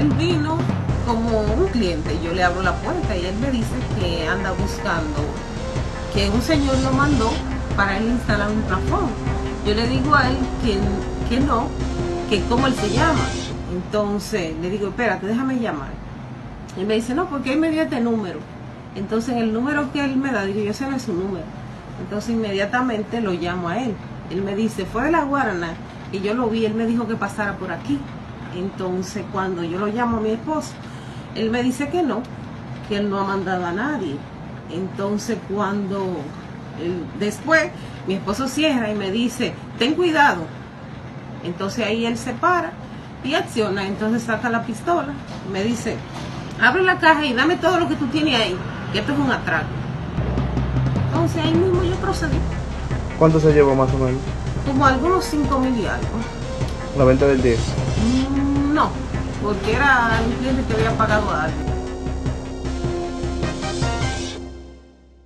él vino como un cliente, yo le abro la puerta y él me dice que anda buscando, que un señor lo mandó para él instalar un plafón. Yo le digo a él que no, que cómo él se llama. Entonces le digo, espérate, déjame llamar. Y me dice, no, porque él me dio este número. Entonces el número que él me da, digo, yo ese no es su número. Entonces inmediatamente lo llamo a él. Él me dice, fue de la Guaraná, y yo lo vi, él me dijo que pasara por aquí. Entonces cuando yo lo llamo a mi esposo, él me dice que él no ha mandado a nadie. Entonces después mi esposo cierra y me dice, ten cuidado. Entonces ahí él se para y acciona, entonces saca la pistola, me dice, abre la caja y dame todo lo que tú tienes ahí, que esto es un atraco. Entonces ahí mismo yo procedí. ¿Cuánto se llevó más o menos? Como algunos 5,000 y algo. La venta del 10. No, porque era un cliente que había pagado algo.